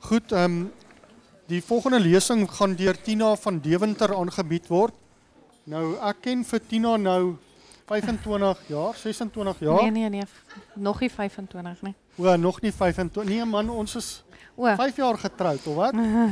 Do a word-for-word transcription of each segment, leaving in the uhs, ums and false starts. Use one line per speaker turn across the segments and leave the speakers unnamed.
Goed, um, die volgende lesing gaan deur Tina van Deventer aangebied word. Nou, ek ken vir Tina nou vyfentwintig jaar, sesentwintig jaar.
Nee, nee, nee, nog nie vyfentwintig nie.
O, nog nie vyfentwintig. Nee man, ons is vyf jaar getroud, of wat?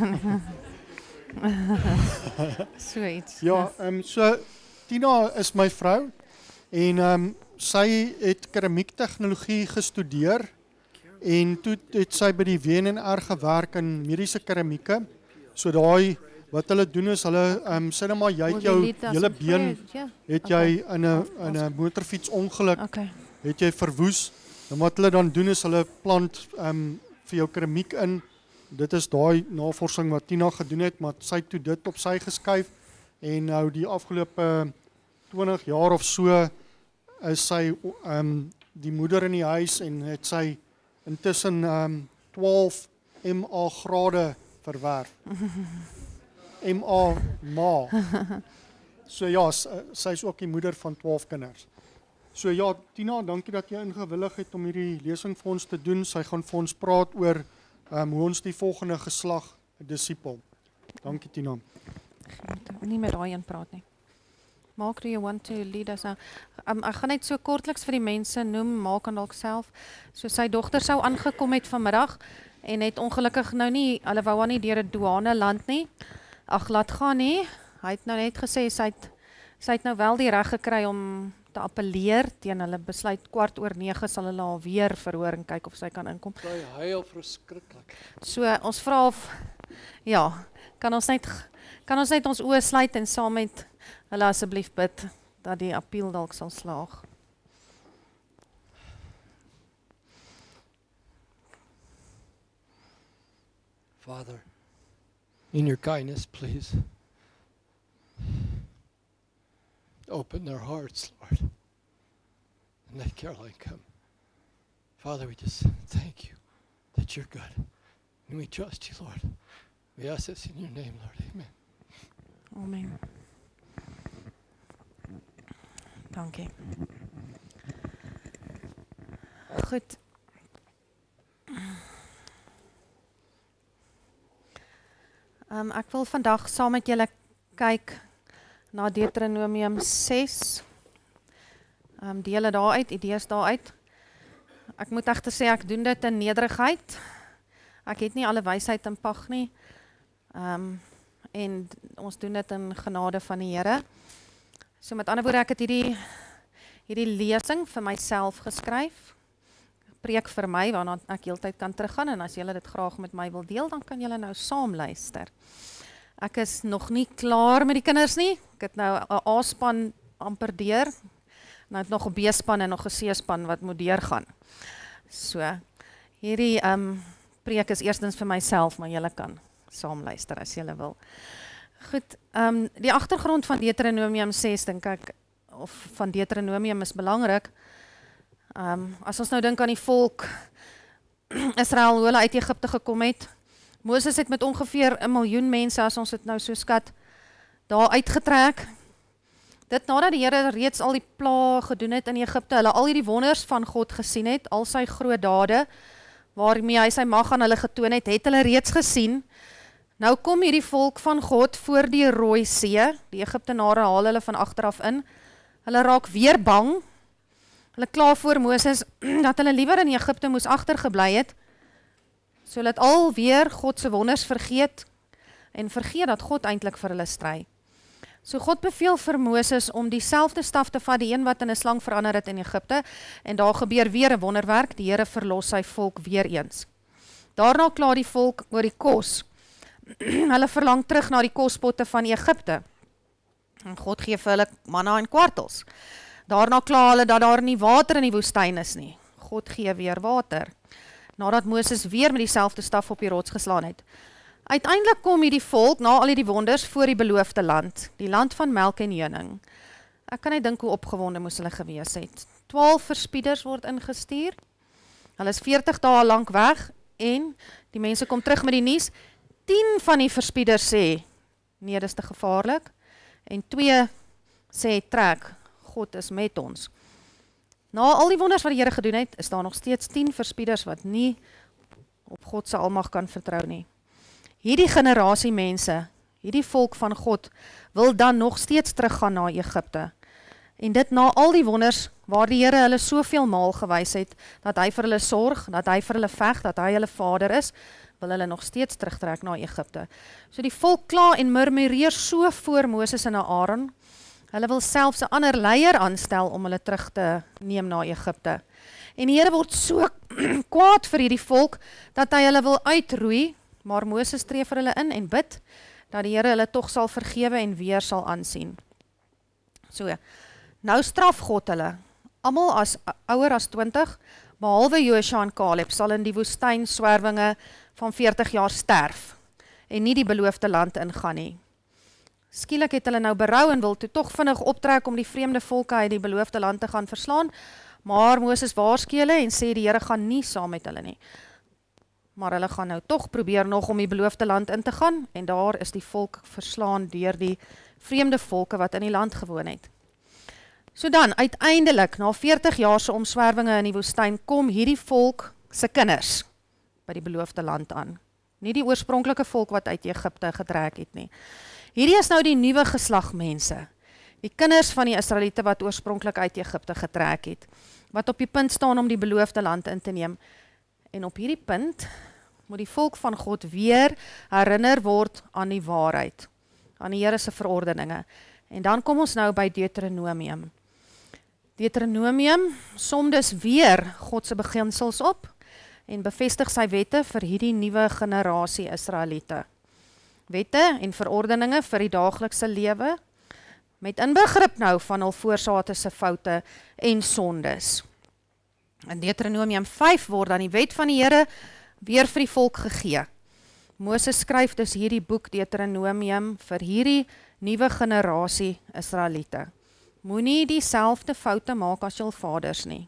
So iets.
Ja, um, so Tina is my vrou en um, sy het keramiektegnologie gestudeer en toe het sy by die W N R gewerk in mediese keramieke. So daai wat hulle doen is hulle um, sê nou maar jy het jou hele been het jy in 'n in 'n motorfiets ongeluk
okay.
het jy verwoes. En wat hulle dan doen is hulle plant um, vir jou keramiek in. Dit is daai navorsing wat Tina gedoen het, maar sy het toe dit op sy geskuif en nou die afgelope twintig jaar of so is sy um, die moeder in die huis en het sy intussen um, twaalf M A grade verwerf. M A ma. So ja, sy is ook die moeder van twaalf kinders. So ja, Tina, dankie dat jy ingewillig het om hierdie lesing vir ons te doen. Sy gaan vir ons praat oor um, hoe ons die volgende geslag Dissipel. Dankie Tina.
Nie met daai een praat nie. Mark, do you want to lead us now? Um, ek gaan net so kortliks vir die mense noem, Mark kan dalk self. So sy dogter sou aangekom het vanmiddag en het ongelukkig nou nie, hulle wou haar nie deur 'n douane land nie. Ag, laat gaan nie. Hy het nou net gesê sy het sy het nou wel die reg gekry om te appeleer teen hulle besluit kwart oor nege sal hulle haar weer verhoor en kyk of sy kan inkom.
Sy huil verskriklik.
So ons vra of ja, kan ons net kan ons net ons oë sluit en saam met hulle asseblief bid dat die appeal dalk sal slaag.
Father, in your kindness, please open their hearts, Lord, and let Caroline come. Father, we just thank you that you're good, and we trust you, Lord. We ask this in your name, Lord. Amen.
Amen. Dankie. Goed. Um, ek wil vandag saam met julle kyk na Deuteronomium ses. Um, dele daaruit, idees daaruit. Ek moet egter sê ek doen dit in nederigheid. Ek het nie alle wysheid in pag nie. Um, en ons doen dit in genade van die Here. So met ander woorde, ek het hierdie hierdie lesing vir myself geskryf. Preek vir my waarna ek heeltyd kan teruggaan en as julle dit graag met my wil deel, dan kan julle nou saam luister. Ek is nog nie klaar met die kinders nie. Ek het nou 'n A-span amper deur. Nou het nog 'n B-span en nog 'n C-span wat moet deurgaan. So, hierdie um, preek is eerstens vir myself, maar julle kan saam luister as julle wil. Goed, um, die agtergrond van Deuteronomium ses, dink ek, of van Deuteronomium is belangrik. Um, as ons nou dink aan die volk Israel, hoe hulle uit Egipte gekom het, Moses het met ongeveer 'n miljoen mense, as ons dit nou so skat, daar uitgetrek. Dit nadat die Here reeds al die pla gedoen het in Egipte, hulle al hierdie wonders van God gesien het, al sy groot dade, waarmee hy sy mag aan hulle getoon het, het hulle reeds gesien. Nou kom hierdie volk van God voor die Rooi See, die Egiptenare haal hulle van agteraf in, hulle raak weer bang, hulle kla voor Moses dat hulle liewer in Egipte moes agtergebly het, so dat alweer God se wonders vergeet en vergeet dat God eintlik vir hulle stry. So God beveel vir Moses om dieselfde staf te vat, die een wat in 'n slang verander het in Egipte, en daar gebeur weer 'n wonderwerk, die Here verlos sy volk weer eens. Daarna kla die volk oor die kos. Hulle verlang terug na die kospotte van Egipte. En God gee vir hulle manna en kwartels. Daarna kla hulle dat daar nie water in die woestyn is nie. God gee weer water. Nadat Moses weer met dieselfde staf op die rots geslaan het. Uiteindelik kom hierdie volk, na al die wonders, voor die beloofde land, die land van melk en honing. Ek kan net dink hoe opgewonde moes hulle gewees het. twaalf verspieders word ingestuur. Hulle is veertig dae lank weg en die mense kom terug met die nuus. tien van die verspieders sê, nee, dis te gevaarlik. En twee sê, trek, God is met ons. Na al die wonders wat die Here gedoen het, is daar nog steeds tien verspieders wat nie op God se almag kan vertrou nie. Hierdie generasie mense, hierdie volk van God, wil dan nog steeds teruggaan na Egipte. En dit na al die wonders waar die Here hulle soveel maal gewys het, dat hy vir hulle sorg, dat hy vir hulle veg, dat hy hulle vader is, wil hulle nog steeds terugtrek na Egipte. So die volk kla en murmureer so voor Moses en Aaron. Hulle wil selfs 'n ander leier aanstel om hulle terug te neem na Egipte. En die Here word so kwaad vir hierdie volk, dat hy hulle wil uitroei, maar Moses tree vir hulle in en bid, dat die Here hulle tog sal vergewe en weer sal aansien. So, nou straf God hulle, almal as ouer as twintig, behalwe Joshua en Caleb, sal in die woestyn swerwinge van veertig jaar sterf, en nie die beloofde land ingaan nie. Skielik het hulle nou berou en wil toe tog vinnig optrek om die vreemde volke uit die beloofde land te gaan verslaan, maar Moses waarsku hulle en sê die Here gaan nie saam met hulle nie. Maar hulle gaan nou tog probeer nog om die beloofde land in te gaan, en daar is die volk verslaan deur die vreemde volke wat in die land gewoon het. So dan, uiteindelik, na veertig jaar se omswerwinge in die woestyn, kom hierdie volk se kinders by die beloofde land aan. Nie die oorspronklike volk wat uit Egipte getrek het nie. Hierdie is nou die nuwe geslag mense, die kinders van die Israeliete wat oorspronklik uit Egipte getrek het, wat op die punt staan om die beloofde land in te neem. En op hierdie punt moet die volk van God weer herinner word aan die waarheid, aan die Here se verordeninge. En dan kom ons nou by Deuteronomium. Deuteronomium som dus weer God se beginsels op en bevestig sy wette vir hierdie nuwe generasie Israeliete. Wette en verordeninge vir die daaglikse lewe, met inbegrip nou van hul voorsate se foute en sondes. In Deuteronomium vyf word dan die wet van die Here weer vir die volk gegee. Moses skryf dus hierdie boek Deuteronomium vir hierdie nuwe generasie Israeliete. Moenie dieselfde foute maak as jul vaders nie.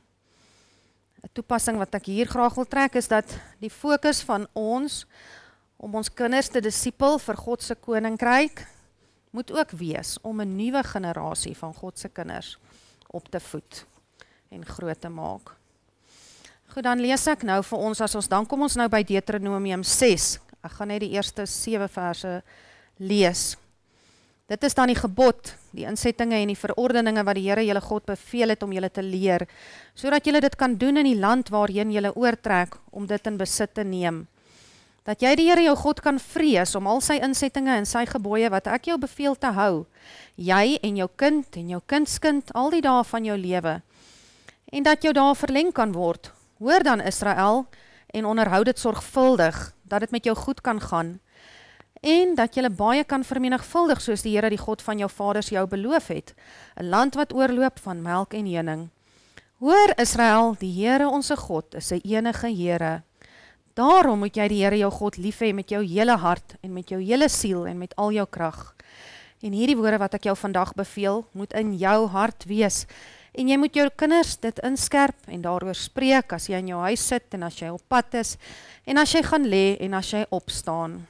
'n Toepassing wat ek hier graag wil trek is dat die fokus van ons om ons kinders te dissipel vir God se koninkryk moet ook wees om 'n nuwe generasie van God se kinders op te voed en groot te maak. Goed, dan lees ek nou vir ons, as ons dan kom ons nou by Deuteronomium ses. Ek gaan net die eerste sewe verse lees. Dit is dan die gebod, die insettinge en die verordeninge wat die Here julle God beveel het om julle te leer, sodat julle dit kan doen in die land waarheen julle oortrek om dit in besit te neem. Dat jy die Here jou God kan vrees om al sy insettinge en sy gebooie wat ek jou beveel te hou, jy en jou kind en jou kindskind al die dae van jou lewe, en dat jou dae verleng kan word. Hoor dan Israel en onderhou dit sorgvuldig, dat dit met jou goed kan gaan, en dat jy baie kan vermenigvuldig soos die Here die God van jou vaders jou beloof het, 'n land wat oorloop van melk en honing. Hoor Israel, die Here onse God is 'n enige Here. Daarom moet jy die Here jou God lief hê met jou hele hart en met jou hele siel en met al jou krag. En hierdie woorde wat ek jou vandag beveel, moet in jou hart wees. En jy moet jou kinders dit inskerp en daaroor spreek as jy in jou huis sit en as jy op pad is en as jy gaan lê en as jy opstaan.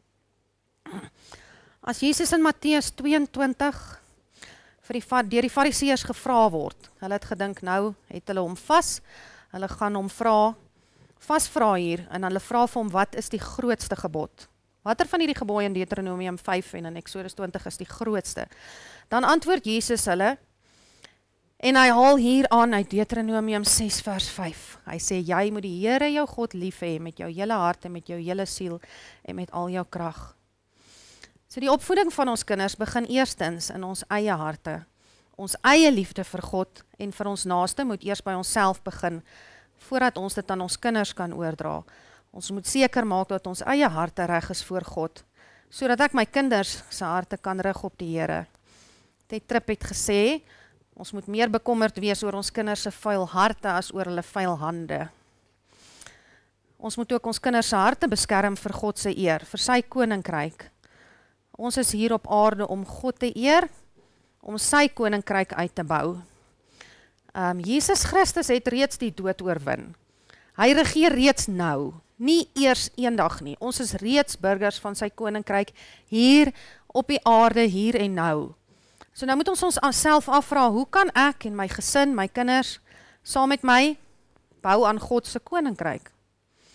As Jesus in Matteus tweeëntwintig vir die, deur die fariseërs gevra word, hulle het gedink nou het hulle hom vas, hulle gaan hom vra, vasvra hier, en hulle vra vir hom, wat is die grootste gebod? Watter van hierdie gebooie in Deuteronomium vyf en in Exodus twintig is die grootste? Dan antwoord Jesus hulle, en hy haal hier aan uit Deuteronomium ses vers vyf. Hy sê, jy moet die Here jou God lief hê met jou hele hart en met jou hele siel en met al jou krag. So die opvoeding van ons kinders begin eerstens in ons eie harte. Ons eie liefde vir God en vir ons naaste moet eers by onsself begin, voordat ons dit aan ons kinders kan oordra. Ons moet seker maak dat ons eie harte reg is voor God, sodat ek my kinders se harte kan rig op die Here. Ted Tripp het gesê, ons moet meer bekommerd wees oor ons kinders se vuil harte as oor hulle vuil hande. Ons moet ook ons kinders se harte beskerm vir God se eer, vir sy koninkryk. Ons is hier op aarde om God te eer, om sy koninkryk uit te bou. Um, Jesus Christus het reeds die dood oorwin. Hy regeer reeds nou, nie eers eendag nie. Ons is reeds burgers van sy koninkryk hier op die aarde, hier en nou. So nou moet ons ons self afvra, hoe kan ek en my gesin, my kinders, saam met my, bou aan God se koninkryk?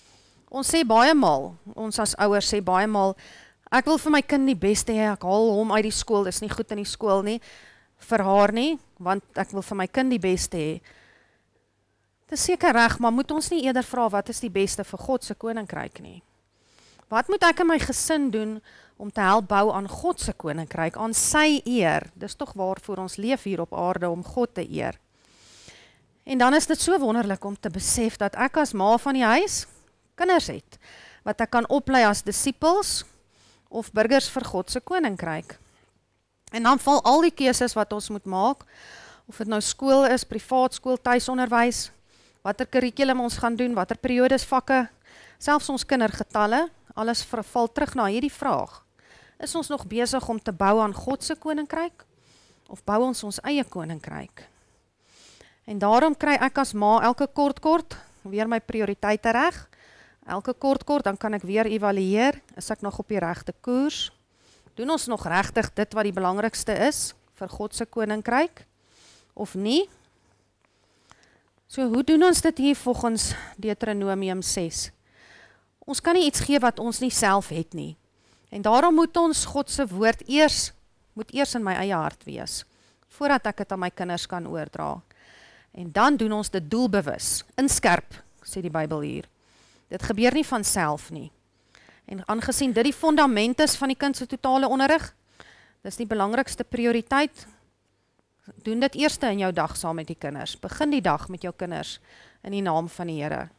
Ons sê baie maal, ons as ouers sê baie maal, ek wil vir my kind die beste hê, ek haal hom uit die skool, dis nie goed in die skool nie, vir haar nie, want ek wil vir my kind die beste hê. Dit is seker reg, maar moet ons nie eerder vra wat is die beste vir God se koninkryk nie? Wat moet ek in my gesin doen om te help bou aan God se koninkryk, aan sy eer? Dis tog waarvoor ons leef hier op aarde, om God te eer. En dan is dit so wonderlik om te besef dat ek as ma van die huis kinders het, wat ek kan oplei as dissipels of burgers vir God se koninkryk. En dan val al die keuses wat ons moet maak, of dit nou skool is, privaat skool, tuisonderwys, watter kurrikulum ons gaan doen, watter periodes, vakke, selfs ons kindergetalle, alles val terug na hierdie vraag. Is ons nog besig om te bou aan God se koninkryk, of bou ons ons eie koninkryk? En daarom kry ek as ma elke kort kort weer my prioriteite reg. Elke kort kort, dan kan ek weer evalueer, is ek nog op die regte koers? Doen ons nog regtig dit wat die belangrikste is vir God se koninkryk, of nie? So hoe doen ons dit hier volgens Deuteronomium ses? Ons kan nie iets gee wat ons nie self het nie. En daarom moet ons God se woord eers, moet eers in my eie hart wees, voordat ek dit aan my kinders kan oordra. En dan doen ons dit doelbewus, inskerp, sê die Bybel hier. Dit gebeur nie van self nie. En aangesien dit die fundament is van die kind se totale onderrig, dis die belangrikste prioriteit, doen dit eerste in jou dag saam met die kinders. Begin die dag met jou kinders in die naam van die Here.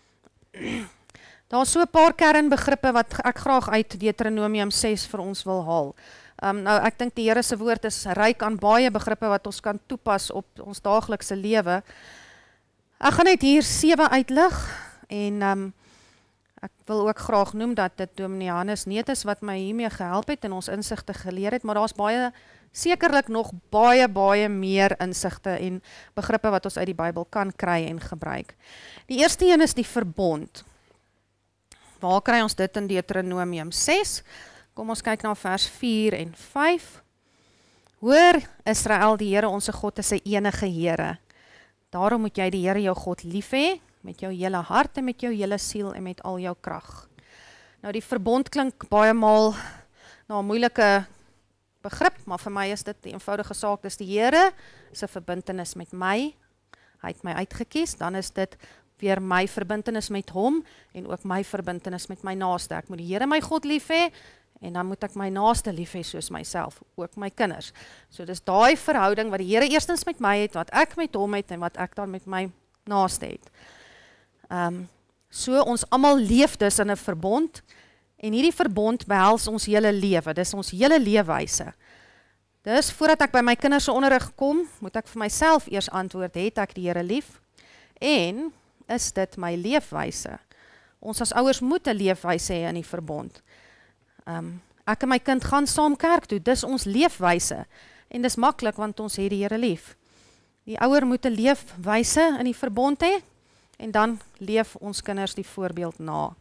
Daar is so 'n paar kernbegrippe wat ek graag uit Deuteronomium ses vir ons wil haal. Um, nou, ek dink die Here se woord is ryk aan baie begrippe wat ons kan toepas op ons daaglikse lewe. Ek gaan net hier sewe uitlig en um, ek wil ook graag noem dat dit Dominee Johannes Neet is wat my hiermee gehelp het en ons insigte geleer het, maar daar's baie, sekerlik nog baie, baie meer insigte en begrippe wat ons uit die Bybel kan kry en gebruik. Die eerste een is die verbond. Waar kry ons dit in Deuteronomium ses? Kom ons kyk na vers vier en vyf. Hoor Israel, die Here onse God is 'n enige Here. Daarom moet jy die Here jou God lief hê, met jou hele hart en met jou hele siel en met al jou krag. Nou die verbond klink baie maal na 'n moeilike begrip, maar vir my is dit die eenvoudige saak, dis die Here se verbintenis met my. Hy het my uitgekies, dan is dit weer my verbintenis met hom en ook my verbintenis met my naaste. Ek moet die Here my God lief hê en dan moet ek my naaste lief hê soos myself, ook my kinders. So dis daai verhouding wat die Here eerstens met my het, wat ek met hom het en wat ek dan met my naaste het. Um, so ons almal leef dus in 'n verbond en hierdie verbond behels ons hele lewe, dis ons hele leefwyse. Dus voordat ek by my kinders se onderrig kom, moet ek vir myself eers antwoord, het ek die Here lief? En is dit my leefwyse? Ons as ouers moet 'n leefwyse hê in die verbond. Um, ek en my kind gaan saam kerk toe, dis ons leefwyse. En dis maklik want ons het die Here lief. Die ouer moet 'n leefwyse in die verbond hê en dan leef ons kinders die voorbeeld na.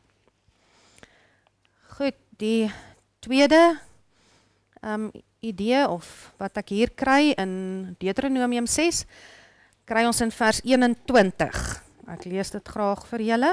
Goed, die tweede um, idee of wat ek hier kry in Deuteronomium ses, kry ons in vers eenentwintig. Ek lees dit graag vir julle.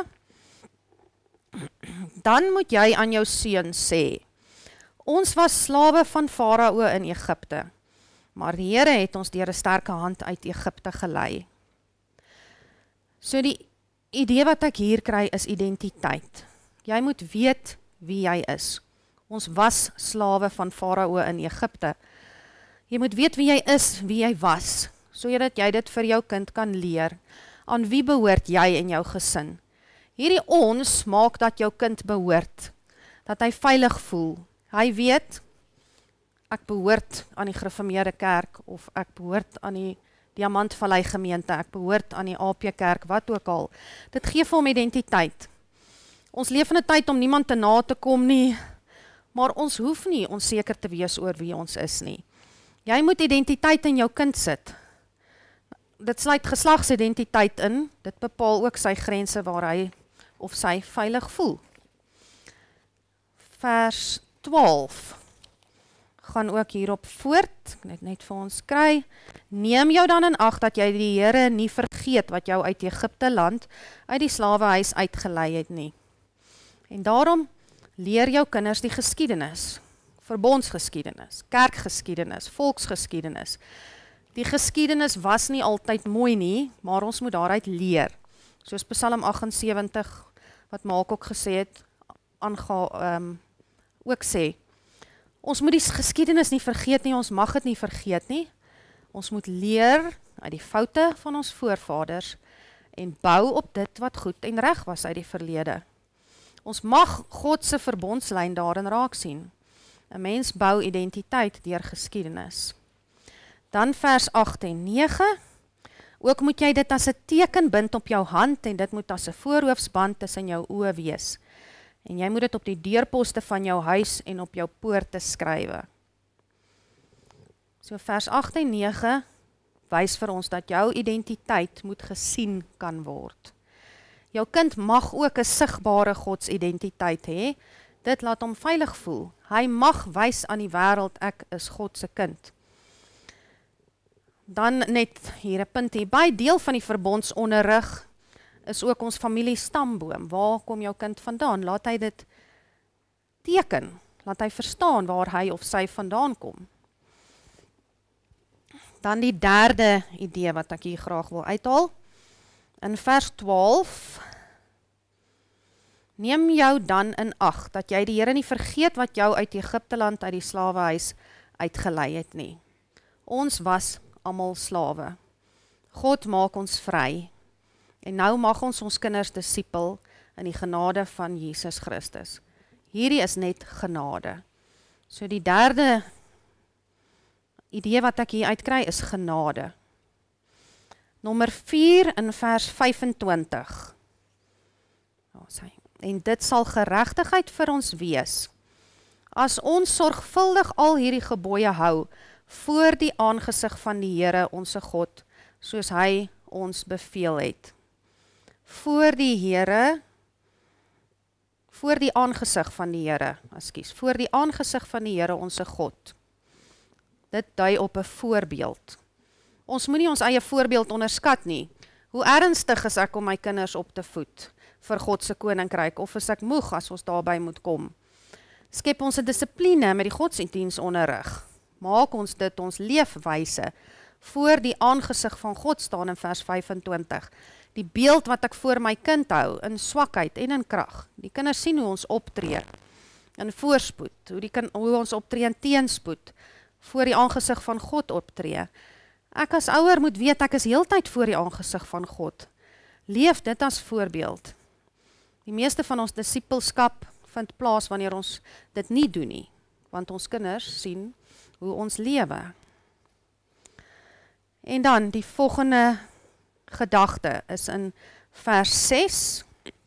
Dan moet jy aan jou seun sê, ons was slawe van Farao in Egipte, maar die Here het ons deur 'n sterke hand uit Egipte gelei. So die idee wat ek hier kry is identiteit. Jy moet weet wie jy is. Ons was slawe van Farao in Egipte. Jy moet weet wie jy is, wie jy was, sodat jy dit vir jou kind kan leer. Aan wie behoort jy en jou gesin? Hierdie ons maak dat jou kind behoort, dat hy veilig voel. Hy weet, ek behoort aan die gereformeerde kerk, of ek behoort aan die Diamantvallei gemeente, ek behoort aan die A P kerk, wat ook al. Dit gee vir hom identiteit. Ons leef in 'n tyd om niemand te na te kom nie, maar ons hoef nie onseker te wees oor wie ons is nie. Jy moet identiteit in jou kind sit. Dit sluit geslagsidentiteit in, dit bepaal ook sy grense waar hy of sy veilig voel. Vers twaalf gaan ook hierop voort, ek net net vir ons kry. Neem jou dan in ag dat jy die Here nie vergeet wat jou uit Egipte land, uit die slawehuis uitgelei het nie. En daarom leer jou kinders die geskiedenis, verbondsgeskiedenis, kerkgeskiedenis, volksgeskiedenis. Die geskiedenis was nie altyd mooi nie, maar ons moet daaruit leer. Soos Psalm agt en sewentig, wat Maak ook gesê het, aanga, um, ook sê, ons moet die geskiedenis nie vergeet nie, ons mag het nie vergeet nie. Ons moet leer uit die foute van ons voorvaders en bou op dit wat goed en reg was uit die verlede. Ons mag God se verbondslyn daarin raak sien. 'n Mens bou identiteit deur geskiedenis. Dan vers agt en nege, ook moet jy dit as 'n teken bind op jou hand en dit moet as 'n voorhoofsband tussen jou oë wees. En jy moet dit op die deurposte van jou huis en op jou poorte skrywe. So vers agt en nege wys vir ons dat jou identiteit moet gesien kan word. Jou kind mag ook 'n sigbare godsidentiteit hê. Dit laat hom veilig voel. Hy mag wys aan die wêreld, ek is God se kind. Dan net hier 'n punt hierby, deel van die verbondsonderrig is ook ons familie stamboom. Waar kom jou kind vandaan? Laat hy dit teken. Laat hy verstaan waar hy of sy vandaan kom. Dan die derde idee wat ek hier graag wil uithaal. In vers twaalf, neem jou dan in ag, dat jy die Here nie vergeet wat jou uit Egipteland uit die slawehuis uitgelei het nie. Ons was almal slawe. God maak ons vry. En nou mag ons ons kinders dissipel in die genade van Jesus Christus. Hierdie is net genade. So die derde idee wat ek hier uitkry is genade. Nommer vier in vers vyf-en-twintig. En dit sal geregtigheid vir ons wees, as ons sorgvuldig al hierdie gebooie hou, voor die aangesig van die Here onse God, soos hy ons beveel het. Voor die Here, voor die aangesig van die Here, ekskuus, voor die aangesig van die Here onse God. Dit dui op 'n voorbeeld. Ons moenie ons eie voorbeeld onderskat nie. Hoe ernstig is ek om my kinders op te voed vir God se koninkryk, of is ek moeg as ons daarby moet kom? Skep ons 'n dissipline met die godsdienstonderrig. Maak ons dit ons leefwyse voor die aangesig van God staan in vers vyf-en-twintig. Die beeld wat ek voor my kind hou, in swakheid en in krag. Die kinders sien hoe ons optree, in voorspoed, hoe, die, hoe ons optree in teenspoed, voor die aangesig van God optree. Ek as ouer moet weet, ek is heeltyd voor die aangesig van God. Leef dit as voorbeeld. Die meeste van ons dissipelskap vind plaas wanneer ons dit nie doen nie, want ons kinders sien hoe ons lewe. En dan die volgende gedagte is in vers ses.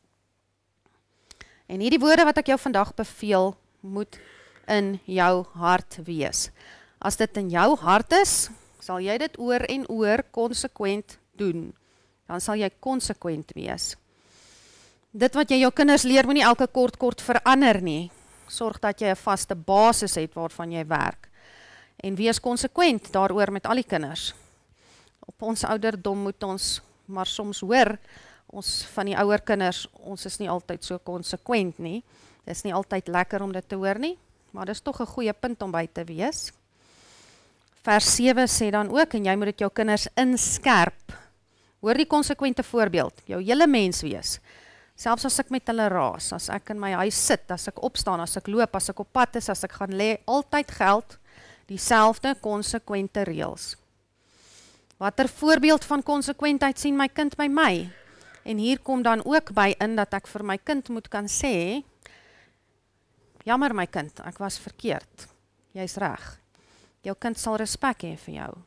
En hierdie woorde wat ek jou vandag beveel, moet in jou hart wees. As dit in jou hart is, sal jy dit oor en oor konsekwent doen. Dan sal jy konsekwent wees. Dit wat jy jou kinders leer, moet nie elke kort kort verander nie. Sorg dat jy 'n vaste basis het waarvan jy werk. En wees konsekwent daaroor met al die kinders. Op ons ouderdom moet ons maar soms hoor, ons van die ouer kinders, ons is nie altyd so konsekwent nie. Dit is nie altyd lekker om dit te hoor nie, maar dit is tog 'n goeie punt om by te wees. Vers sewe sê dan ook, en jy moet dit jou kinders inskerp. Hoor die konsekwente voorbeeld, jou hele mens wees. Selfs as ek met hulle raas, as ek in my huis sit, as ek opstaan, as ek loop, as ek op pad is, as ek gaan lê, altyd geld dieselfde konsekwente reëls. Watter voorbeeld van konsekwentheid sien my kind by my? En hier kom dan ook by in dat ek vir my kind moet kan sê, jammer my kind, ek was verkeerd. Jy's reg. Jou kind sal respek hê vir jou.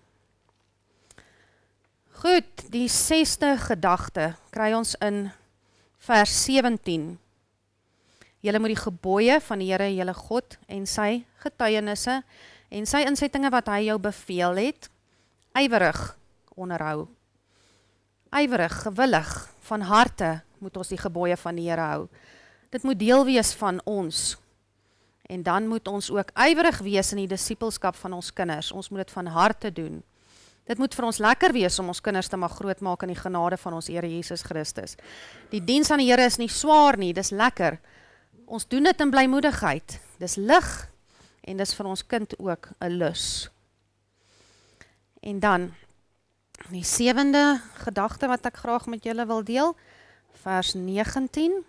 Goed, die sesde gedagte kry ons in vers sewentien. Julle moet die gebooie van die Here julle God en sy getuienisse en sy insettinge wat hy jou beveel het, ywerig onderhou. Ywerig, gewillig, van harte moet ons die gebooie van die Here hou. Dit moet deel wees van ons. En dan moet ons ook ywerig wees in die dissipelskap van ons kinders. Ons moet dit van harte doen. Dit moet vir ons lekker wees om ons kinders te mag grootmaak in die genade van ons Here Jesus Christus. Die diens aan die Here is nie swaar nie, dis lekker. Ons doen dit in blymoedigheid. Dis lig en dis vir ons kind ook 'n lus. En dan die sewende gedagte wat ek graag met julle wil deel, vers negentien.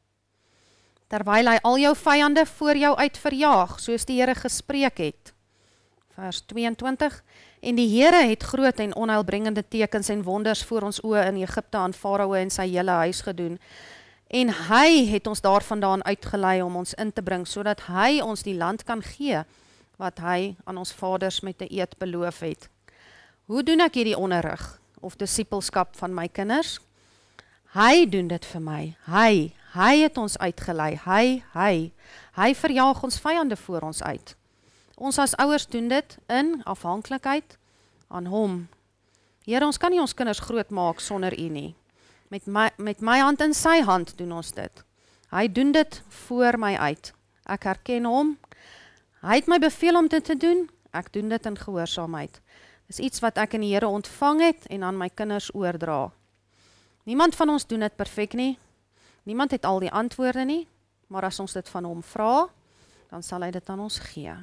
Terwyl hy al jou vyande voor jou uit verjaag, soos die Here gespreek het. Vers tweeëntwintig. En die Here het groot en onheilbringende tekens en wonders voor ons oë in Egipte aan Farao en sy hele huis gedoen. En hy het ons daarvandaan uitgelei om ons in te bring, sodat hy ons die land kan gee, wat hy aan ons vaders met 'n eed beloof het. Hoe doen ek hierdie onderrig, of dissipelskap van my kinders? Hy doen dit vir my, hy, hy het ons uitgelei, hy, hy, hy verjaag ons vyande voor ons uit. Ons as ouers doen dit in afhanklikheid aan hom. Here, ons kan nie ons kinders groot maak sonder u nie. Met my, met my hand in sy hand doen ons dit. Hy doen dit voor my uit. Ek herken hom. Hy het my beveel om dit te doen. Ek doen dit in gehoorsaamheid. Dis iets wat ek in die Here ontvang het en aan my kinders oordra. Niemand van ons doen dit perfek nie. Niemand het al die antwoorde nie. Maar as ons dit van hom vra, dan sal hy dit aan ons gee.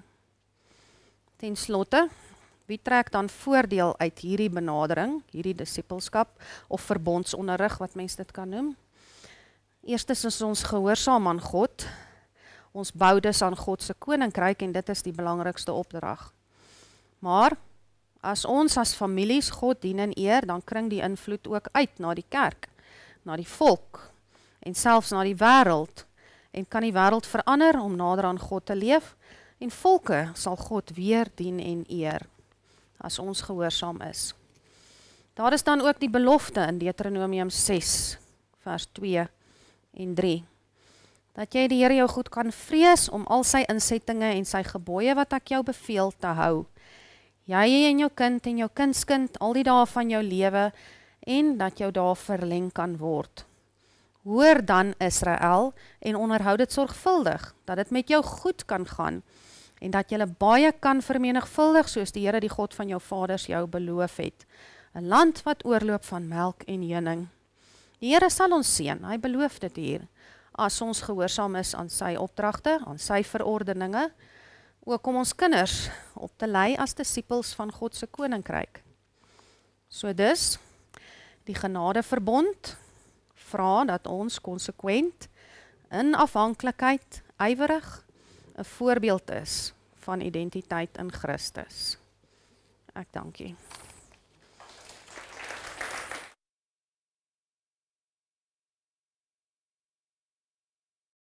Ten slotte, wie trek dan voordeel uit hierdie benadering, hierdie dissipelskap of verbondsonderrig wat mens dit kan noem? Eerstens is ons gehoorsaam aan God. Ons bou dus aan God se koninkryk en dit is die belangrikste opdrag. Maar as ons as families God dien en eer, dan kring die invloed ook uit na die kerk, na die volk en selfs na die wêreld. En kan die wêreld verander om nader aan God te leef? En volke sal God weer dien en eer, as ons gehoorsaam is. Daar is dan ook die belofte in Deuteronomium ses, vers twee en drie. Dat jy die Here jou goed kan vrees om al sy insettinge en sy gebooie wat ek jou beveel te hou. Jy en jou kind en jou kindskind, al die dae van jou lewe, en dat jou dae verleng kan word. Hoor dan Israel en onderhou dit sorgvuldig, dat dit met jou goed kan gaan, en dat jy baie kan vermenigvuldig, soos die Here die God van jou vaders jou beloof het. 'n Land wat oorloop van melk en honing. Die Here sal ons seën, hy beloof dit hier, as ons gehoorsaam is aan sy opdragte, aan sy verordeninge, ook om ons kinders op te lei as disippels van God se koninkryk. So dus, die genadeverbond vra dat ons konsekwent, in afhanklikheid, ywerig, 'n voorbeeld is van identiteit in Christus. Ek dank u.